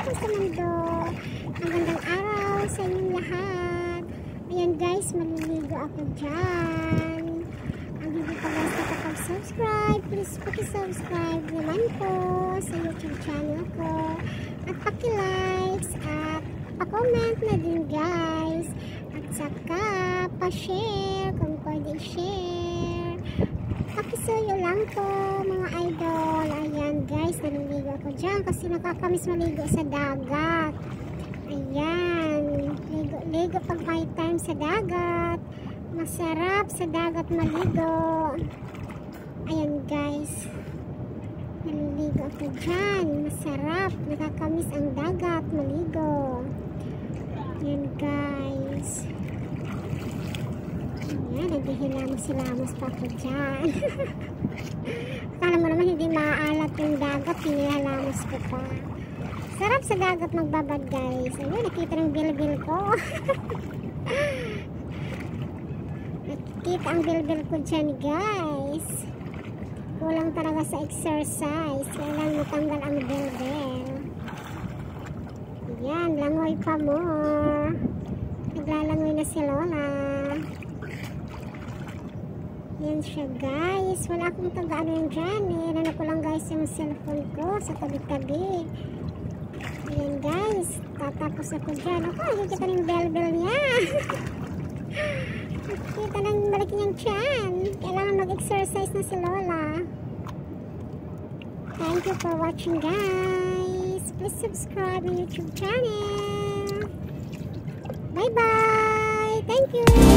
dito sa mundo. Magandang araw sa inyong lahat. Ayan guys, maliligo ako dyan. Ang hindi pa guys nakapag-subscribe, please paki-subscribe naman po sa YouTube channel ko. At paki-likes at pa-comment na din guys. At saka pa-share kung pwede share. Pakisuyo lang po mga idol. Ayan guys, naliligo ako dyan kasi nakakamiss maligo sa dagat. Ayan, ligo pag may time sa dagat. Masarap sa dagat maligo. Ayan guys, naliligo ako dyan. Masarap, nakakamiss ang dagat maligo. Ayan guys. Ayan, naghihilamos-hilamos pa ako dyan. Akala mo naman hindi maaalat yung dagat, hinihilamos ko pa. Sarap sa dagat magbabad guys. Ayun, nakita ng bilbil ko. Nakikita ang bilbil ko dyan guys. Kulang talaga sa exercise. Kailangan matanggal ang bilbil. Ayan, langoy pa more. Naglalangoy na si Lola. Yan siya guys. Wala akong tagaan yung dyan eh. Nano ko lang guys yung cellphone ko sa tabi-tabi. Ayan guys. Tatapos ako dyan. Ako, nakikita ng bell-bell niya. Nakikita ng malaki niyang tiyan. Kailangan mag-exercise na si Lola. Thank you for watching guys. Please subscribe my YouTube channel. Bye-bye. Thank you.